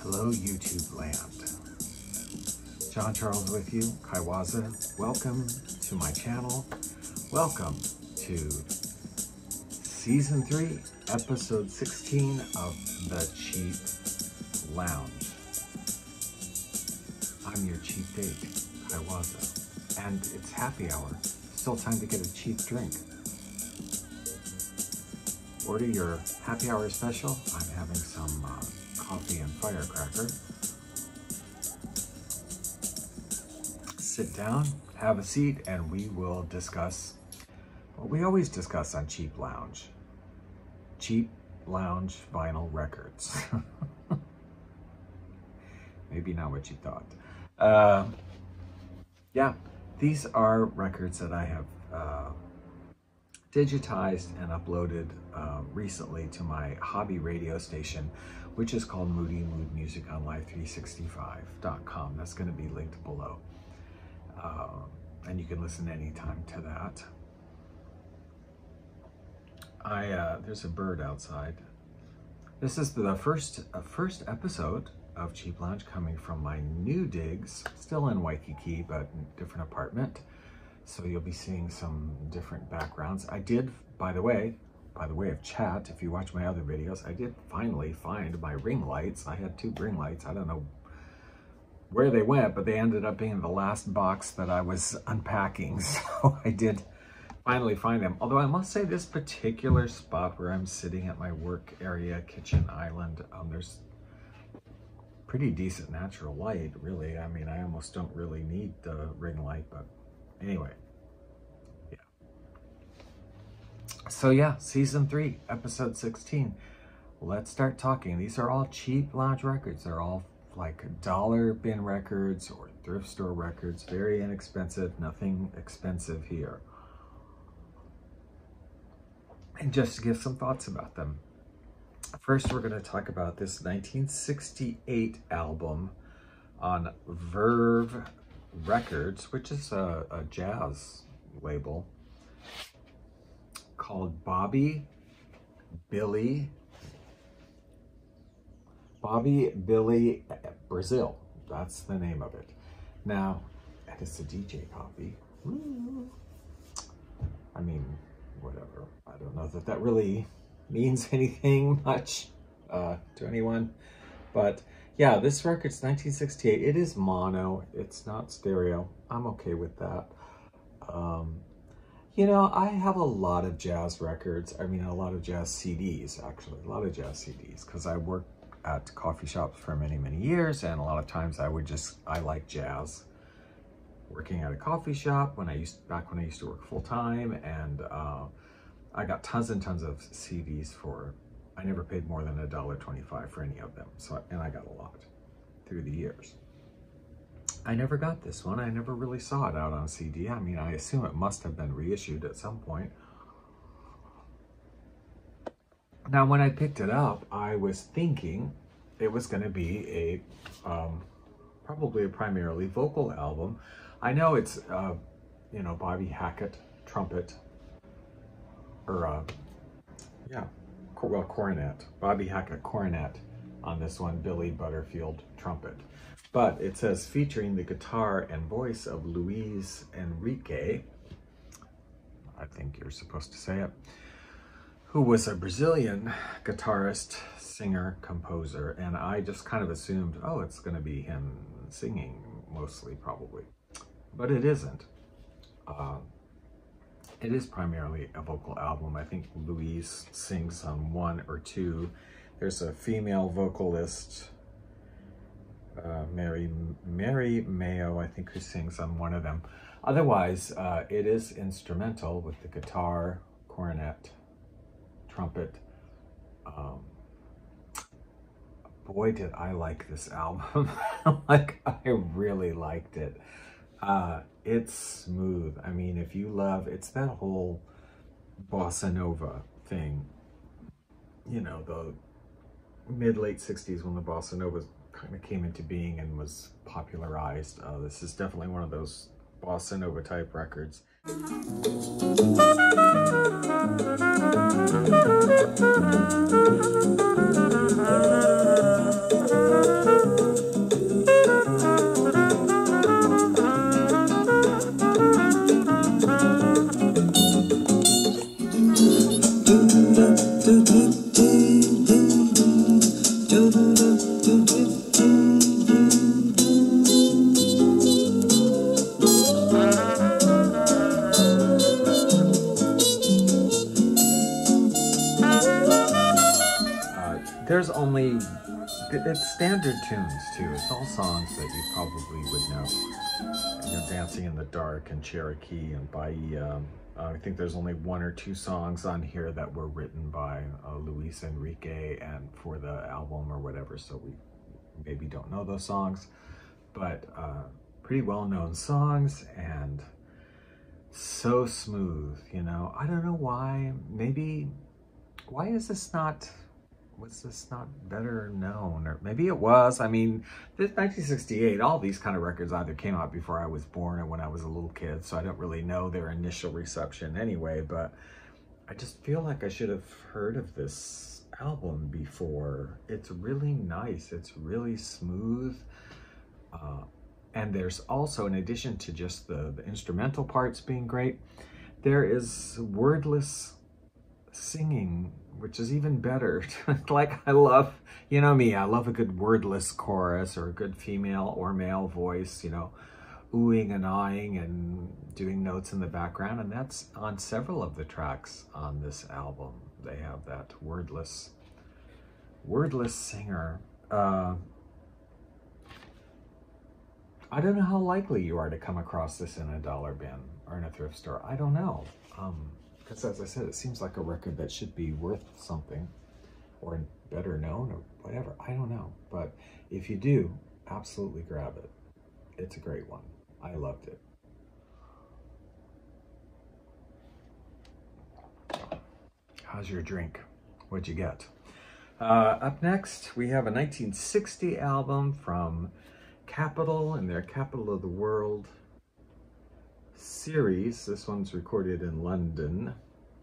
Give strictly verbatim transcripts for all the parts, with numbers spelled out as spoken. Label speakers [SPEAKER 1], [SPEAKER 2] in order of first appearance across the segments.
[SPEAKER 1] Hello, YouTube land. John Charles with you, Kaiwaza. Welcome to my channel. Welcome to Season three, Episode sixteen of The Cheap Lounge. I'm your cheap date, Kaiwaza, and it's happy hour. Still time to get a cheap drink. Order your happy hour special. I'm having some uh, coffee and firecracker. Sit down, have a seat, and we will discuss what we always discuss on Cheap Lounge. Cheap Lounge vinyl records. Maybe not what you thought. Uh, yeah, these are records that I have uh, digitized and uploaded uh, recently to my hobby radio station, which is called Moody Mood Music on Live three sixty-five dot com. That's going to be linked below. Uh, and you can listen anytime to that. I uh, there's a bird outside. This is the first uh, first episode of Cheap Lounge coming from my new digs, still in Waikiki, but in a different apartment. So you'll be seeing some different backgrounds. I did, by the way, by the way of chat, if you watch my other videos, I did finally find my ring lights. I had two ring lights. I don't know where they went, but they ended up being the last box that I was unpacking. So I did finally find them. Although I must say this particular spot where I'm sitting at my work area, kitchen island, um, there's pretty decent natural light, really. I mean, I almost don't really need the ring light, but anyway, yeah. So yeah, season three, episode sixteen. Let's start talking. These are all cheap lounge records. They're all like dollar bin records or thrift store records. Very inexpensive, nothing expensive here. And just to give some thoughts about them. First, we're going to talk about this nineteen sixty-eight album on Verve Records, which is a, a jazz label, called Bobby, Billy, Bobby, Billy, Brazil. That's the name of it. Now, and it's a D J copy. I mean, whatever. I don't know that that really means anything much uh, to anyone, but yeah, this record's nineteen sixty-eight. It is mono. It's not stereo. I'm okay with that. Um, you know, I have a lot of jazz records. I mean, a lot of jazz C Ds, actually. A lot of jazz C Ds, because I worked at coffee shops for many, many years, and a lot of times I would just, I like jazz. Working at a coffee shop when I used, back when I used to work full-time, and uh, I got tons and tons of C Ds for, I never paid more than a dollar twenty-five for any of them. So, and I got a lot through the years. I never got this one. I never really saw it out on C D. I mean, I assume it must have been reissued at some point. Now, when I picked it up, I was thinking it was going to be a, um, probably a primarily vocal album. I know it's, uh, you know, Bobby Hackett, trumpet, or, uh, yeah, well, cornet. Bobby Hackett, cornet on this one, Billy Butterfield, trumpet. But it says featuring the guitar and voice of Luis Enrique, I think you're supposed to say it, who was a Brazilian guitarist, singer, composer, and I just kind of assumed, oh, it's going to be him singing mostly, probably. But it isn't. Uh, it is primarily a vocal album. I think Luis sings on one or two. There's a female vocalist, uh, Mary, Mary Mayo, I think, who sings on one of them. Otherwise, uh, it is instrumental with the guitar, cornet, trumpet. Um, boy, did I like this album. Like, I really liked it. Uh, it's smooth. I mean, if you love, it's that whole bossa nova thing, you know, the mid late sixties when the bossa nova kind of came into being and was popularized. Uh, this is definitely one of those bossa nova type records. There's only, it's standard tunes too. It's all songs that you probably would know. You know, Dancing in the Dark and Cherokee and by, um, I think there's only one or two songs on here that were written by uh, Luis Enrique and for the album or whatever. So we maybe don't know those songs, but uh, pretty well-known songs and so smooth, you know. I don't know why, maybe, why is this not, was this not better known? Or maybe it was. I mean, this nineteen sixty-eight, all these kind of records either came out before I was born or when I was a little kid, so I don't really know their initial reception anyway, but I just feel like I should have heard of this album before. It's really nice. It's really smooth. Uh, and there's also, in addition to just the, the instrumental parts being great, there is wordless singing, which is even better. Like, I love, you know me, I love a good wordless chorus or a good female or male voice, you know, oohing and ahhing and doing notes in the background. And that's on several of the tracks on this album. They have that wordless, wordless singer. Uh, I don't know how likely you are to come across this in a dollar bin or in a thrift store. I don't know. Um, Because as I said, it seems like a record that should be worth something or better known or whatever. I don't know. But if you do, absolutely grab it. It's a great one. I loved it. How's your drink? What'd you get? Uh, up next, we have a nineteen sixty album from Capitol and their Capital of the World series. This one's recorded in London.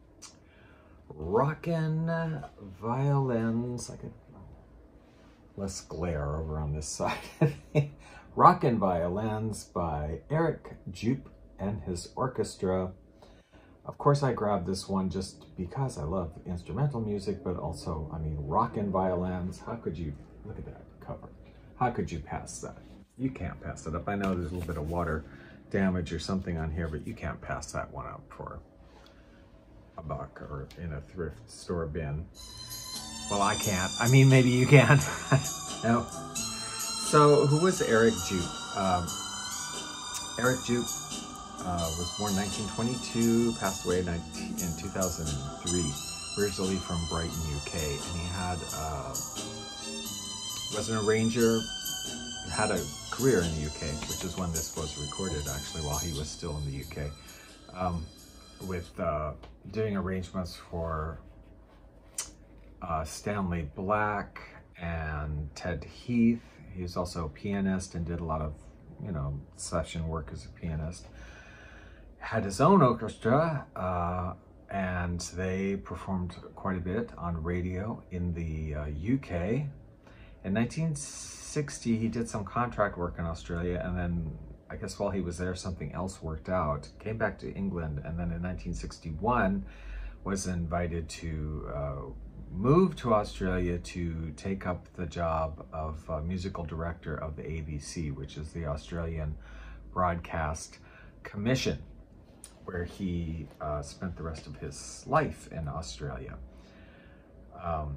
[SPEAKER 1] Rockin, Violins. I could less glare over on this side. Rockin' Violins by Eric Jupp and his orchestra. Of course, I grabbed this one just because I love instrumental music, but also, I mean, Rockin' Violins. How could you, look at that cover. How could you pass that? You can't pass it up. I know there's a little bit of water damage or something on here, but you can't pass that one up for a buck or in a thrift store bin. Well, I can't. I mean, maybe you can. No. So, who was Eric Jupp? Um, Eric Jupp uh, was born nineteen twenty-two, passed away in two thousand three, originally from Brighton, U K, and he had uh, was an arranger. Had a career in the U K, which is when this was recorded, actually, while he was still in the U K, um, with uh, doing arrangements for uh, Stanley Black and Ted Heath. He was also a pianist and did a lot of, you know, session work as a pianist. Had his own orchestra, uh, and they performed quite a bit on radio in the uh, U K. In nineteen sixty, he did some contract work in Australia, and then I guess while he was there, something else worked out. Came back to England, and then in nineteen sixty-one was invited to uh, move to Australia to take up the job of uh, musical director of the A B C, which is the Australian Broadcast Commission, where he uh, spent the rest of his life in Australia. Um,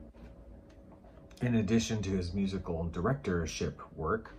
[SPEAKER 1] In addition to his musical directorship work,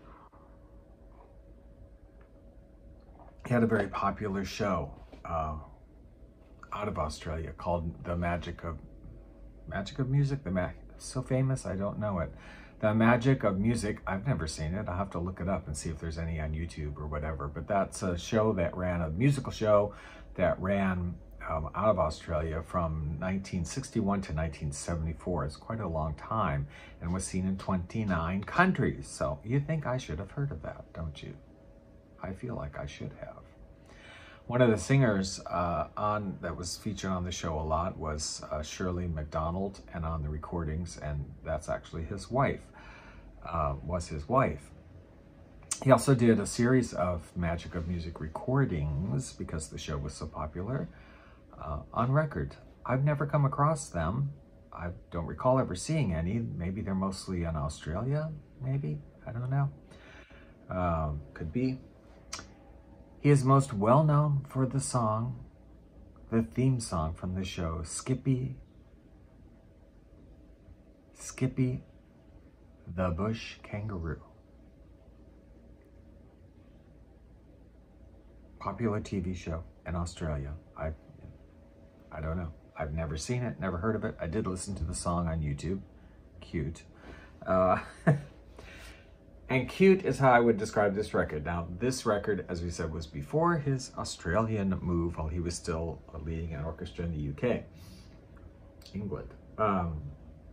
[SPEAKER 1] he had a very popular show uh, out of Australia called The Magic of Magic of Music. The Ma- so famous, I don't know it. The Magic of Music. I've never seen it. I'll have to look it up and see if there's any on YouTube or whatever. But that's a show that ran, a musical show that ran Um, out of Australia from nineteen sixty-one to nineteen seventy-four. It's quite a long time and was seen in twenty-nine countries. So you think I should have heard of that, don't you? I feel like I should have. One of the singers uh, on that was featured on the show a lot was uh, Shirley MacDonald, and on the recordings, and that's actually his wife, uh, was his wife. He also did a series of Magic of Music recordings because the show was so popular. Uh, on record. I've never come across them, I don't recall ever seeing any. Maybe they're mostly in Australia, maybe, I don't know. Um, could be. He is most well known for the song, the theme song from the show, Skippy, Skippy the Bush Kangaroo. Popular T V show in Australia. I, I don't know. I've never seen it, never heard of it. I did listen to the song on YouTube. Cute. Uh, and cute is how I would describe this record. Now, this record, as we said, was before his Australian move while he was still leading an orchestra in the U K, England. Um,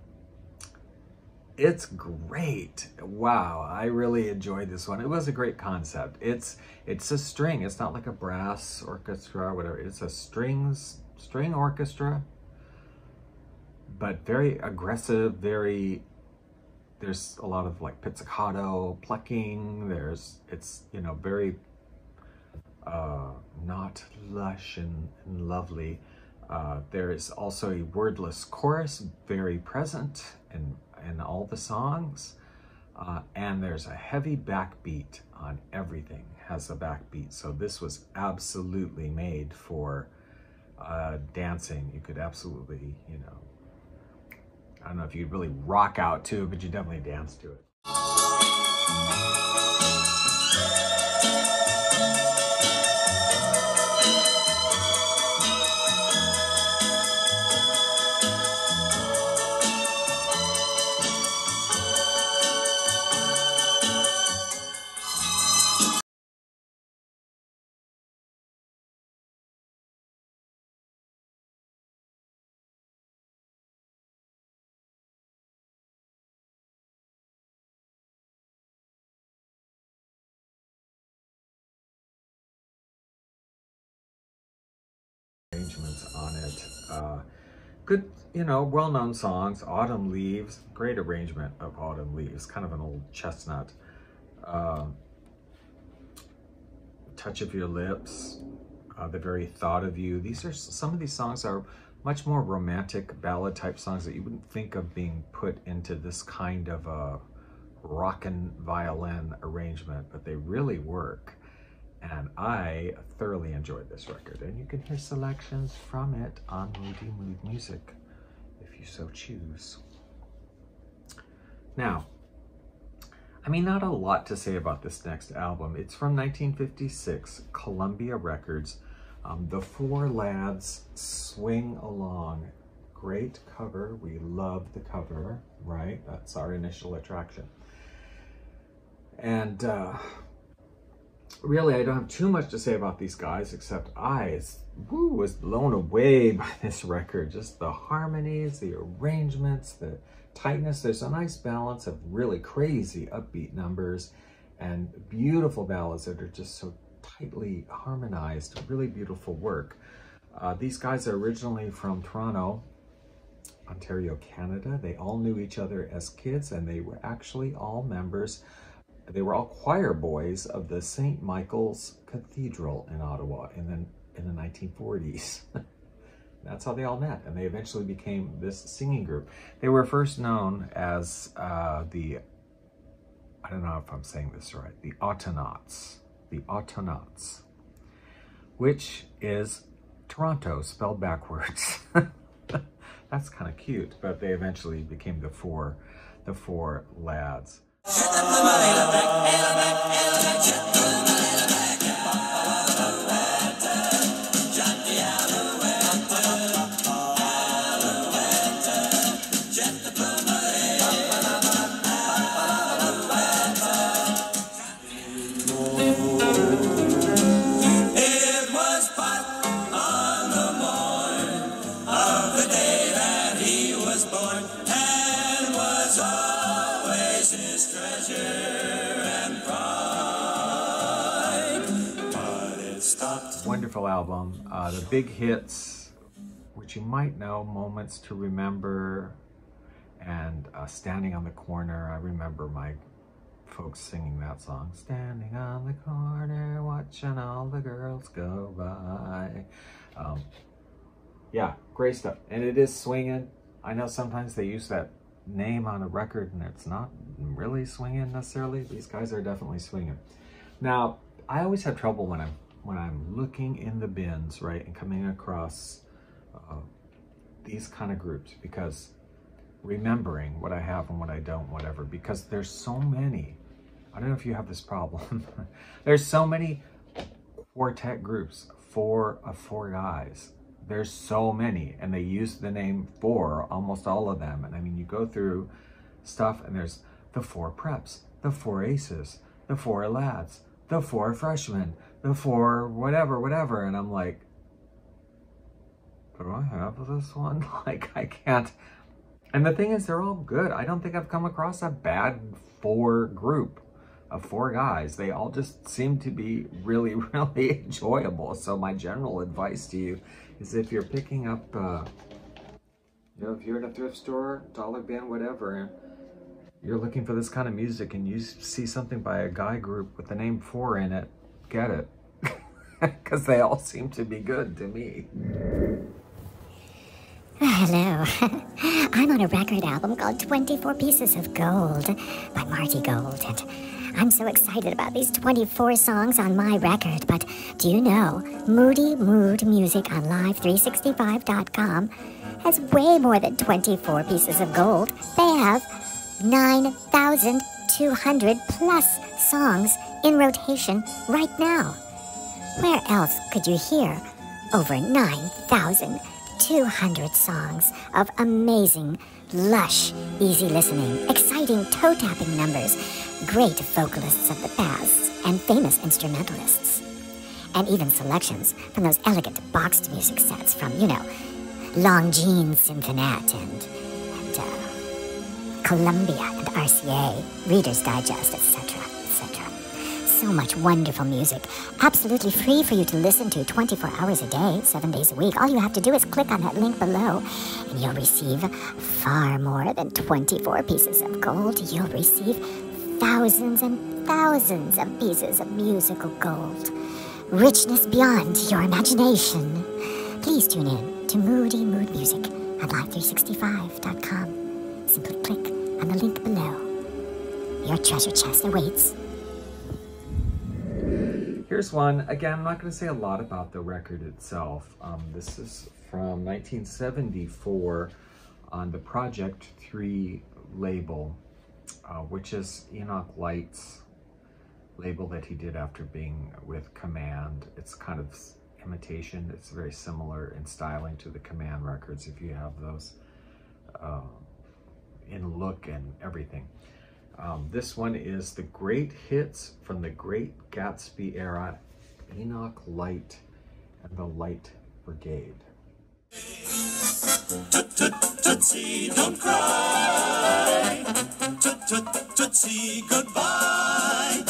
[SPEAKER 1] It's great. Wow, I really enjoyed this one. It was a great concept. It's it's a string. It's not like a brass orchestra or whatever. It's a strings string orchestra, but very aggressive, very, there's a lot of like pizzicato plucking. There's, it's, you know, very uh, not lush and, and lovely. Uh, there is also a wordless chorus, very present in, in all the songs. Uh, and there's a heavy backbeat on everything, has a backbeat. So this was absolutely made for uh, dancing. You could absolutely, you know, I don't know if you'd really rock out to it, but you definitely dance to it. Arrangements on it. Uh, good, you know, well-known songs. Autumn Leaves, great arrangement of Autumn Leaves, kind of an old chestnut. Uh, Touch of Your Lips, uh, The Very Thought of You. These are, some of these songs are much more romantic ballad type songs that you wouldn't think of being put into this kind of a rockin' violin arrangement, but they really work. And I thoroughly enjoyed this record, and you can hear selections from it on Moody Mood Music, if you so choose. Now, I mean, not a lot to say about this next album. It's from nineteen fifty-six, Columbia Records. Um, the Four Lads Swing Along. Great cover. We love the cover, right? That's our initial attraction. And, uh, really, I don't have too much to say about these guys, except I woo, was blown away by this record. Just the harmonies, the arrangements, the tightness. There's a nice balance of really crazy upbeat numbers and beautiful ballads that are just so tightly harmonized. Really beautiful work. Uh, these guys are originally from Toronto, Ontario, Canada. They all knew each other as kids, and they were actually all members. They were all choir boys of the Saint Michael's Cathedral in Ottawa in the, in the nineteen forties. That's how they all met, and they eventually became this singing group. They were first known as uh, the, I don't know if I'm saying this right, the Autonauts. The Autonauts, which is Toronto spelled backwards. That's kind of cute, but they eventually became the four, the four lads. Wonderful album. Uh, the big hits, which you might know, Moments to Remember, and uh, Standing on the Corner. I remember my folks singing that song. Standing on the corner, watching all the girls go by. Um, yeah, great stuff. And it is swinging. I know sometimes they use that name on a record and it's not really swinging necessarily. These guys are definitely swinging. Now, I always have trouble when I'm when I'm looking in the bins, right, and coming across uh, these kind of groups, because remembering what I have and what I don't, whatever, because there's so many. I don't know if you have this problem. There's so many quartet groups, four of four guys. There's so many, and they use the name four, almost all of them. And I mean, you go through stuff and there's the four preps, the four aces, the four lads, the four freshmen, the four whatever, whatever. And I'm like, do I have this one? Like, I can't. And the thing is, they're all good. I don't think I've come across a bad four group of four guys. They all just seem to be really, really enjoyable. So my general advice to you is, if you're picking up, uh, you know, if you're in a thrift store, dollar bin, whatever, you're looking for this kind of music and you see something by a guy group with the name four in it, get it. Because they all seem to be good to me.
[SPEAKER 2] Hello. I'm on a record album called twenty-four Pieces of Gold by Marty Gold, and I'm so excited about these twenty-four songs on my record. But do you know, Moody Mood Music on live three sixty-five dot com has way more than twenty-four pieces of gold. They have nine thousand two hundred plus songs in rotation right now. Where else could you hear over nine thousand two hundred songs of amazing, lush, easy listening, exciting toe-tapping numbers, great vocalists of the past, and famous instrumentalists? And even selections from those elegant boxed music sets from, you know, Longines Symphonette and, and uh, Columbia and R C A, Reader's Digest, et cetera, et cetera. So much wonderful music, absolutely free for you to listen to twenty-four hours a day, seven days a week. All you have to do is click on that link below, and you'll receive far more than twenty-four pieces of gold. You'll receive thousands and thousands of pieces of musical gold. Richness beyond your imagination. Please tune in to Moody Mood Music on live three sixty-five dot com. Simply click on the link below. Your treasure chest awaits.
[SPEAKER 1] Here's one. Again, I'm not going to say a lot about the record itself. Um, this is from nineteen seventy-four on the Project three label, uh, which is Enoch Light's label that he did after being with Command. It's kind of imitation. It's very similar in styling to the Command records, if you have those, uh, in look and everything. Um, this one is the great hits from the great Gatsby era, Enoch Light and the Light Brigade.
[SPEAKER 3] Tootsie, don't cry. Tootsie, goodbye.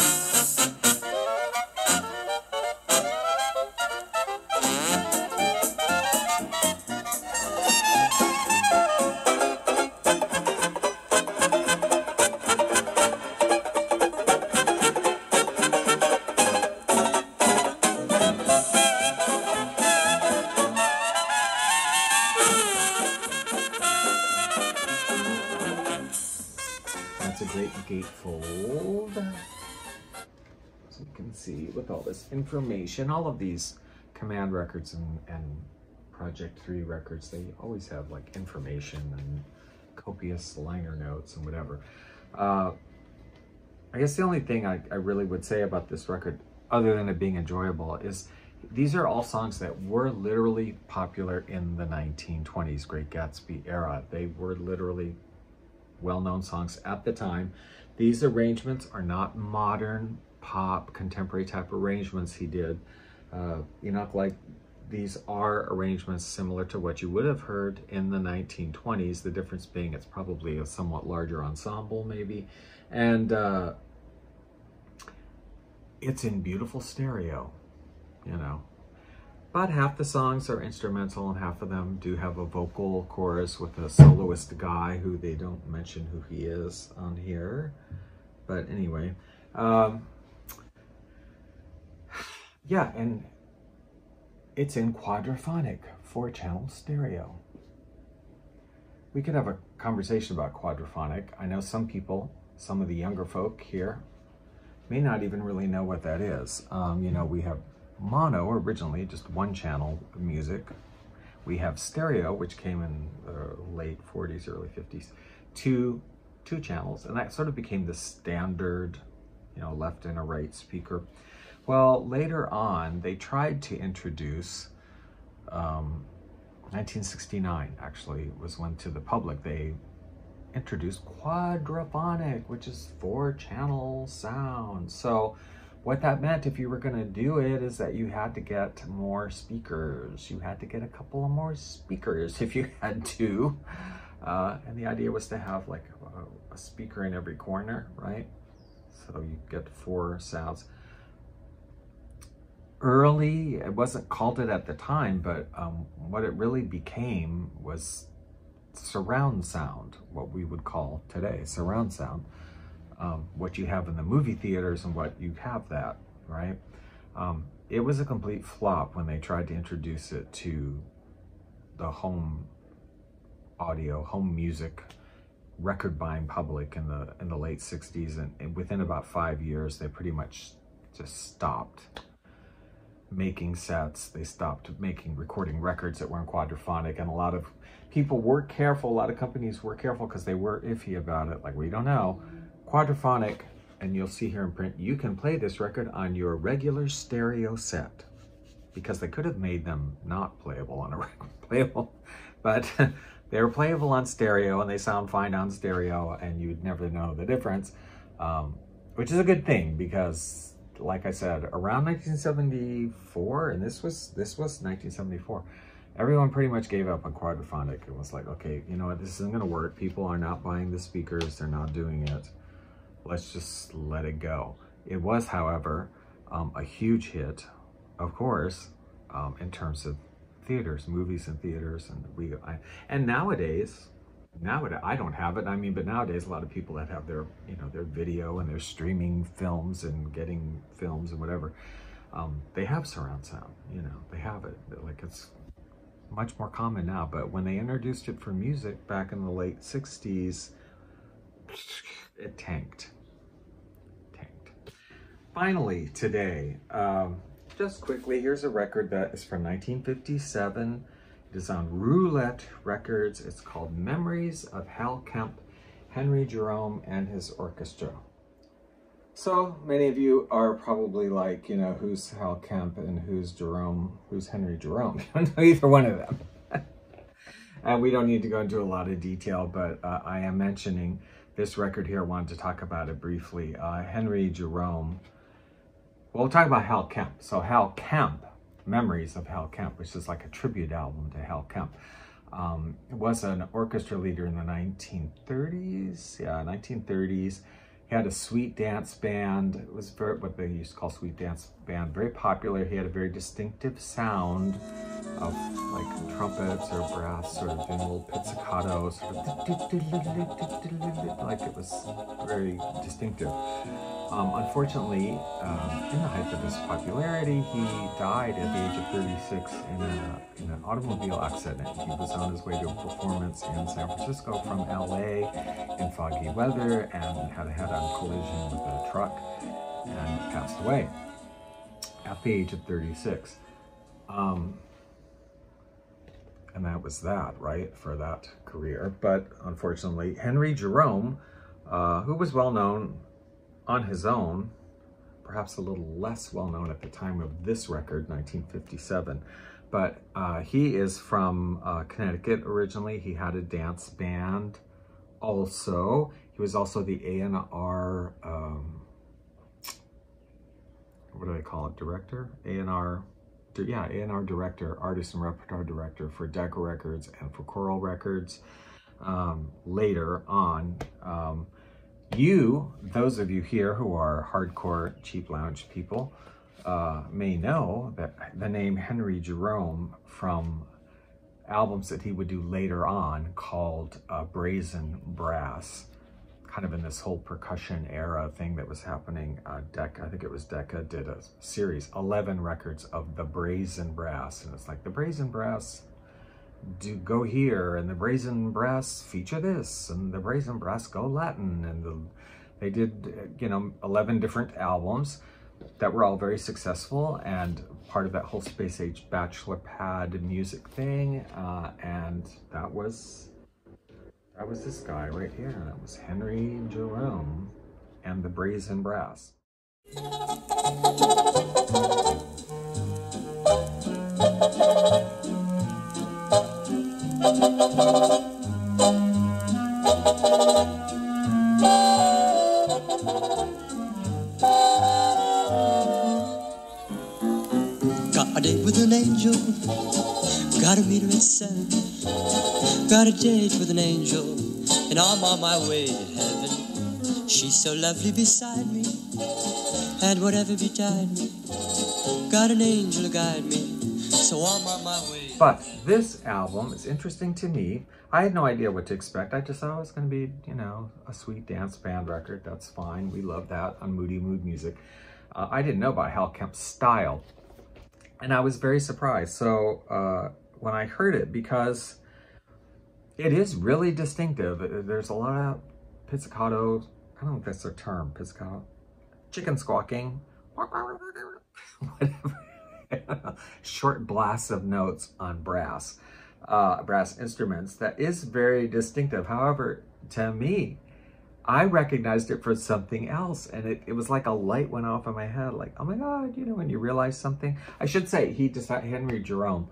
[SPEAKER 1] Gatefold, so you can see with all this information, all of these Command records and, and Project three records, they always have like information and copious liner notes and whatever. Uh, I guess the only thing I, I really would say about this record, other than it being enjoyable, is these are all songs that were literally popular in the nineteen twenties, Great Gatsby era. They were literally well-known songs at the time. These arrangements are not modern pop contemporary type arrangements he did. Uh, Enoch, like, these are arrangements similar to what you would have heard in the nineteen twenties. The difference being it's probably a somewhat larger ensemble maybe. And uh, it's in beautiful stereo, you know. But half the songs are instrumental and half of them do have a vocal chorus with a soloist guy who they don't mention who he is on here. But anyway, um, yeah, and it's in quadraphonic, four channel stereo. we could have a conversation about quadraphonic. I know some people, some of the younger folk here, may not even really know what that is. Um, you know, we have mono originally, just one channel of music. We have stereo, which came in the late forties, early fifties, two, two channels, and that sort of became the standard, you know, left and a right speaker. Well, later on, they tried to introduce, um, nineteen sixty-nine actually was when to the public they introduced quadraphonic, which is four channel sound. So what that meant, if you were going to do it, is that you had to get more speakers. You had to get a couple of more speakers if you had to. Uh, and the idea was to have like a, a speaker in every corner, right? So you get four sounds. Early, it wasn't called it at the time, but um, what it really became was surround sound, what we would call today surround sound. Um, what you have in the movie theaters and what you have that, right? Um, it was a complete flop when they tried to introduce it to the home audio, home music, record buying public in the in the late sixties, and, and within about five years, they pretty much just stopped making sets. They stopped making, recording records that weren't quadraphonic, and a lot of people were careful, a lot of companies were careful because they were iffy about it, like, we don't know. Quadraphonic, and you'll see here in print, you can play this record on your regular stereo set, because they could have made them not playable on a record, playable, but they were playable on stereo, and they sound fine on stereo, and you'd never know the difference, um, which is a good thing, because like I said, around nineteen seventy-four, and this was this was nineteen seventy-four, everyone pretty much gave up on quadraphonic. It was like, okay, you know what, this isn't going to work. People are not buying the speakers. They're not doing it. Let's just let it go. It was, however, um, a huge hit, of course, um, in terms of theaters, movies and theaters, and we I, and nowadays. Nowadays, I don't have it. I mean, but nowadays, a lot of people that have their, you know, their video and their streaming films and getting films and whatever, um, they have surround sound. You know, they have it. Like, it's much more common now. But when they introduced it for music back in the late sixties, it tanked. Tanked. Finally, today, um, just quickly, here's a record that is from nineteen fifty-seven. It is on Roulette Records. It's called Memories of Hal Kemp, Henry Jerome, and his Orchestra. So many of you are probably like, you know, who's Hal Kemp and who's Jerome, who's Henry Jerome? You don't know either one of them. And we don't need to go into a lot of detail, but uh, I am mentioning this record here. I wanted to talk about it briefly. Uh, Henry Jerome. Well, we'll talk about Hal Kemp. So Hal Kemp, Memories of Hal Kemp, which is like a tribute album to Hal Kemp, um, was an orchestra leader in the nineteen thirties. Yeah, nineteen thirties. He had a sweet dance band. It was very, what they used to call sweet dance band, very popular. He had a very distinctive sound of like trumpets or brass, sort of doing little pizzicato, sort of like it was very distinctive. Um, unfortunately, um, in the height of his popularity, he died at the age of thirty-six in, a, in an automobile accident. He was on his way to a performance in San Francisco from L A in foggy weather and had a head-on collision with a truck and passed away at the age of thirty-six. Um, and that was that, right, for that career. But unfortunately, Henry Jerome, uh, who was well known on his own, perhaps a little less well known at the time of this record, nineteen fifty-seven, but uh, he is from uh, Connecticut originally. He had a dance band also. He was also the A and R, um, what do they call it, director? A and R, yeah, A and R director, artist and repertoire director for Decca Records and for Choral Records. Um, later on, um, You, those of you here who are hardcore cheap lounge people, uh, may know that the name Henry Jerome from albums that he would do later on called uh, Brazen Brass, kind of in this whole percussion era thing that was happening. Uh, Decca, I think it was Decca, did a series, eleven records of the Brazen Brass, and it's like the Brazen Brass do go here, and the brazen brass feature this, and the brazen brass go Latin, and the, they did, you know, eleven different albums that were all very successful, and part of that whole Space Age Bachelor Pad music thing, uh, and that was, that was this guy right here. That was Henry Jerome and the Brazen Brass.
[SPEAKER 3] Got a date with an angel, gotta meet her at seven. Got a date with an angel, and I'm on my way to heaven. She's so lovely beside me, and whatever betide me, got an angel to guide me, so I'm on my way.
[SPEAKER 1] But this album is interesting to me. I had no idea what to expect. I just thought it was going to be, you know, a sweet dance band record. That's fine. We love that on Moody Mood Music. Uh, I didn't know about Hal Kemp's style, and I was very surprised. So uh, when I heard it, because it is really distinctive. There's a lot of pizzicato. I don't know if that's their term, pizzicato. Chicken squawking. Whatever. Short blasts of notes on brass, uh, brass instruments. That is very distinctive. However, to me, I recognized it for something else, and it, it was like a light went off in my head, like, oh my God, you know, when you realize something. I should say, he decided, Henry Jerome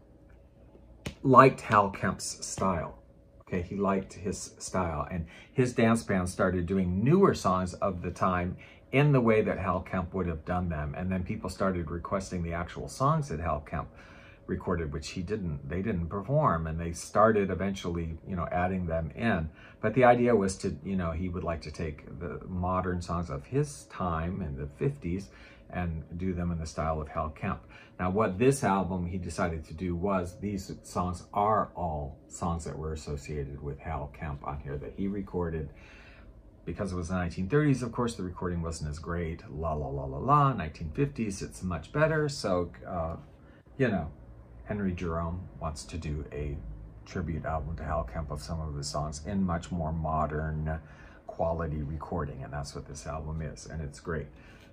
[SPEAKER 1] liked Hal Kemp's style. Okay, he liked his style, and his dance band started doing newer songs of the time in the way that Hal Kemp would have done them. And then people started requesting the actual songs that Hal Kemp recorded, which he didn't, they didn't perform. And they started eventually, you know, adding them in. But the idea was to, you know, he would like to take the modern songs of his time in the fifties and do them in the style of Hal Kemp. Now, what this album he decided to do was, these songs are all songs that were associated with Hal Kemp on here that he recorded. Because it was the nineteen thirties, of course, the recording wasn't as great. La, la, la, la, la. nineteen fifties, it's much better. So, uh, you know, Henry Jerome wants to do a tribute album to Hal Kemp of some of his songs in much more modern quality recording. And that's what this album is. And it's great.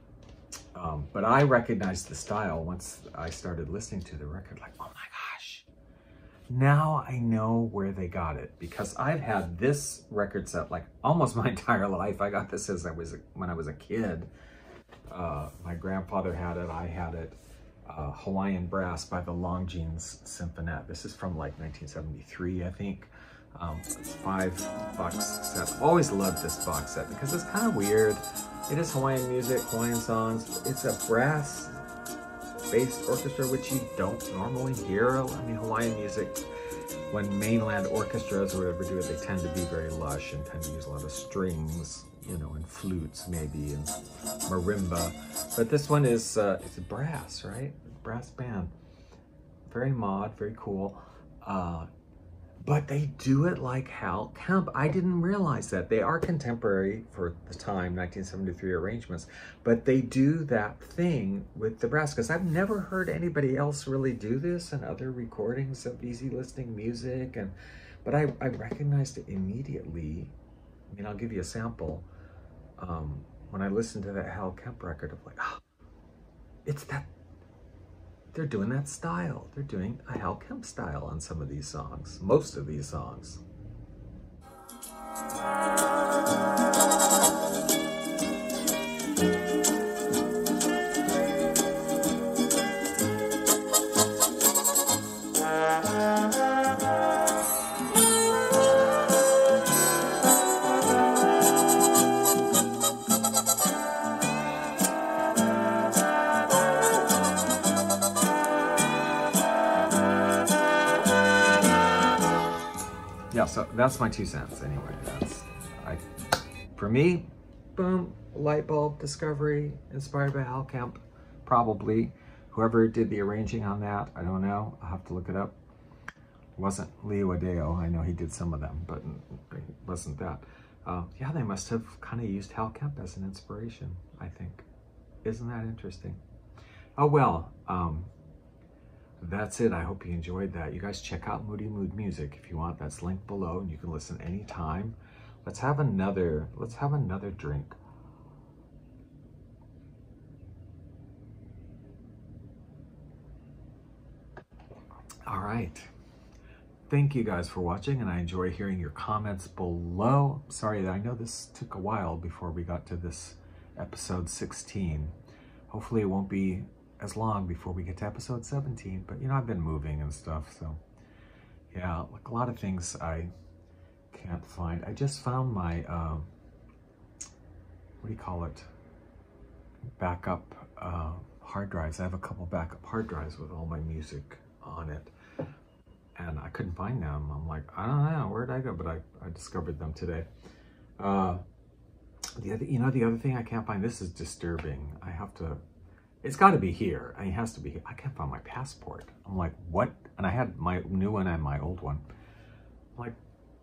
[SPEAKER 1] Um, but I recognized the style once I started listening to the record, like, oh my gosh. Now I know where they got it, because I've had this record set like almost my entire life. I got this as I was a, when I was a kid. Uh, my grandfather had it, I had it. Uh, Hawaiian Brass by the Longines Symphonette. This is from like nineteen seventy-three, I think. Um, it's five box set. Always loved this box set because it's kind of weird. It is Hawaiian music, Hawaiian songs. It's a brass based orchestra, which you don't normally hear. I mean, Hawaiian music, when mainland orchestras or whatever do it, they tend to be very lush and tend to use a lot of strings, you know, and flutes maybe, and marimba. But this one is, uh, it's a brass, right? Brass band. Very mod, very cool. Uh, but they do it like Hal Kemp. I didn't realize that. They are contemporary for the time, nineteen seventy-three arrangements, but they do that thing with the brass, because I've never heard anybody else really do this in other recordings of easy listening music. And but I, I recognized it immediately. I mean, I'll give you a sample. Um, when I listened to that Hal Kemp record, I'm like, oh, it's that. They're doing that style. They're doing a Hal Kemp style on some of these songs, most of these songs. Yeah, so that's my two cents anyway. That's, I, for me, boom, light bulb discovery, inspired by Hal Kemp, probably. Whoever did the arranging on that, I don't know. I'll have to look it up. It wasn't Leo Adeo. I know he did some of them, but it wasn't that. Uh, yeah, they must have kind of used Hal Kemp as an inspiration, I think. Isn't that interesting? Oh, well, um, that's it. I hope you enjoyed that. You guys check out Moody Mood Music if you want. That's linked below, and you can listen anytime. Let's have another, let's have another drink. All right. Thank you guys for watching, and I enjoy hearing your comments below. Sorry, I know this took a while before we got to this episode sixteen. Hopefully it won't be as long before we get to episode seventeen, but you know, I've been moving and stuff, so yeah, like a lot of things I can't find. I just found my, um, what do you call it, backup uh, hard drives. I have a couple backup hard drives with all my music on it, and I couldn't find them. I'm like, I don't know, where'd I go? But I, I discovered them today. Uh, the other, you know, the other thing I can't find, this is disturbing. I have to, it's got to be here. I mean, it has to be here. I can't find my passport. I'm like, what? And I had my new one and my old one. I'm like,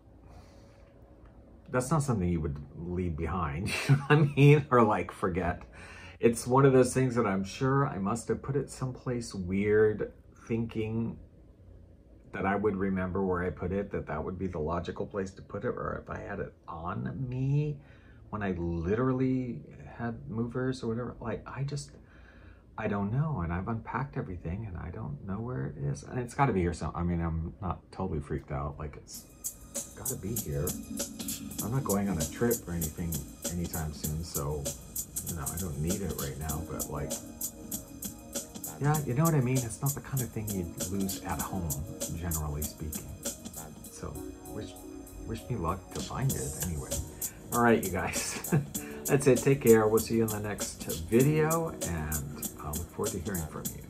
[SPEAKER 1] that's not something you would leave behind, you know what I mean? Or like forget. It's one of those things that I'm sure I must have put it someplace weird, thinking that I would remember where I put it, that that would be the logical place to put it, or if I had it on me when I literally had movers or whatever. Like, I just, I don't know. And I've unpacked everything and I don't know where it is. And it's got to be here. So, I mean, I'm not totally freaked out. Like, it's got to be here. I'm not going on a trip or anything anytime soon, so, you know, I don't need it right now, but like, yeah, you know what I mean? It's not the kind of thing you'd lose at home, generally speaking. So, wish, wish me luck to find it anyway. All right, you guys. That's it. Take care. We'll see you in the next video, and I look forward to hearing from you.